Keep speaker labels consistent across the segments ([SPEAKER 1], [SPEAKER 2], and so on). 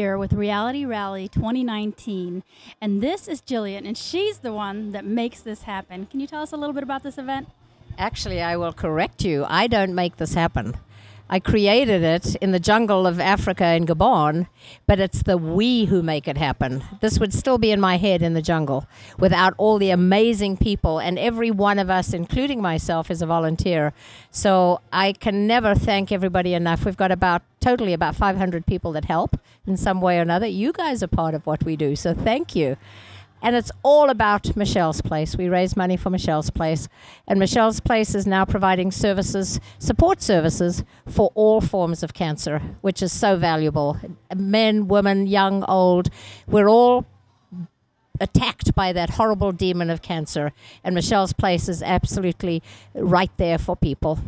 [SPEAKER 1] here with Reality Rally 2019, and this is Gillian, and she's the one that makes this happen. Can you tell us a little bit about this event?
[SPEAKER 2] Actually, I will correct you. I don't make this happen. I created it in the jungle of Africa in Gabon, but it's the we who make it happen. This would still be in my head in the jungle without all the amazing people, and every one of us, including myself, is a volunteer. So I can never thank everybody enough. We've got totally about 500 people that help in some way or another. You guys are part of what we do, so thank you. And it's all about Michelle's Place. We raise money for Michelle's Place. And Michelle's Place is now providing services, support services for all forms of cancer, which is so valuable. Men, women, young, old, we're all attacked by that horrible demon of cancer. And Michelle's Place is absolutely right there for people.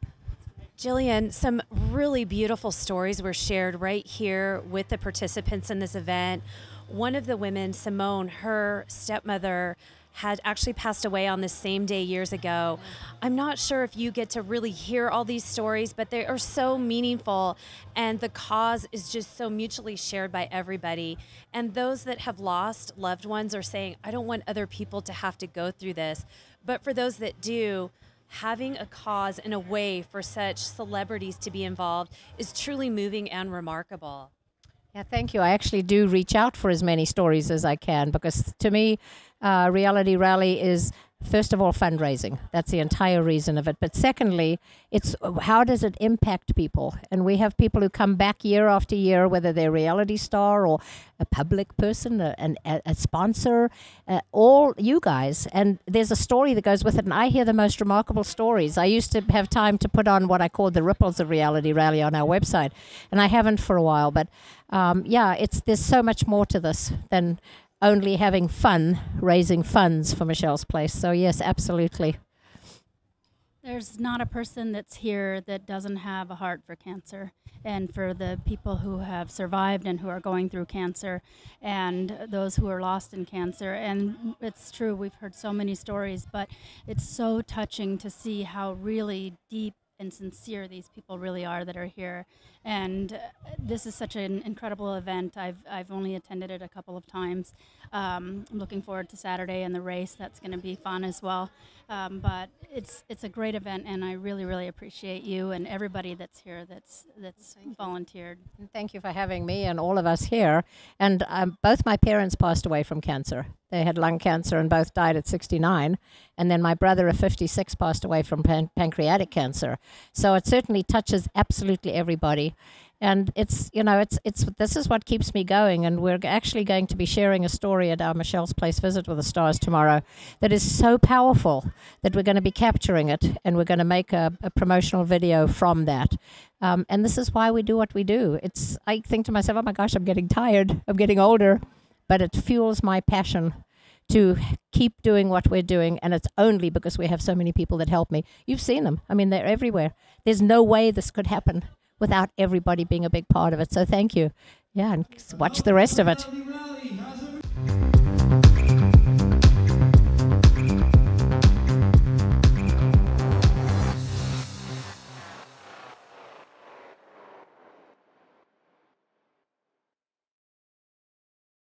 [SPEAKER 3] Gillian, some really beautiful stories were shared right here with the participants in this event. One of the women, Simone, her stepmother had actually passed away on this same day years ago. I'm not sure if you get to really hear all these stories, but they are so meaningful, and the cause is just so mutually shared by everybody. And those that have lost loved ones are saying, I don't want other people to have to go through this. But for those that do, having a cause and a way for such celebrities to be involved is truly moving and remarkable.
[SPEAKER 2] Yeah, thank you. I actually do reach out for as many stories as I can, because to me, Reality Rally is, first of all, fundraising. That's the entire reason of it. But secondly, it's how does it impact people? And we have people who come back year after year, whether they're a reality star or a public person, a sponsor, all you guys. And there's a story that goes with it, and I hear the most remarkable stories. I used to have time to put on what I called the ripples of Reality Rally on our website, and I haven't for a while. But yeah, there's so much more to this than only having fun, raising funds for Michelle's Place. So yes, absolutely.
[SPEAKER 1] There's not a person that's here that doesn't have a heart for cancer, and for the people who have survived and who are going through cancer, and those who are lost in cancer. And it's true, we've heard so many stories, but it's so touching to see how really deep and sincere these people really are that are here. And this is such an incredible event. I've only attended it a couple of times. I'm looking forward to Saturday and the race. That's going to be fun as well. But it's a great event, and I really, really appreciate you and everybody that's here that's volunteered.
[SPEAKER 2] And thank you for having me and all of us here. And both my parents passed away from cancer. They had lung cancer and both died at 69. And then my brother at 56 passed away from pancreatic cancer. So it certainly touches absolutely everybody. And it's, you know, this is what keeps me going. And we're actually going to be sharing a story at our Michelle's Place Visit with the Stars tomorrow that is so powerful that we're going to be capturing it, and we're going to make a promotional video from that. And this is why we do what we do. I think to myself, oh my gosh, I'm getting tired. I'm getting older. But it fuels my passion to keep doing what we're doing, and it's only because we have so many people that help me. You've seen them. I mean, they're everywhere. There's no way this could happen without everybody being a big part of it. So thank you. Yeah, and watch the rest of it.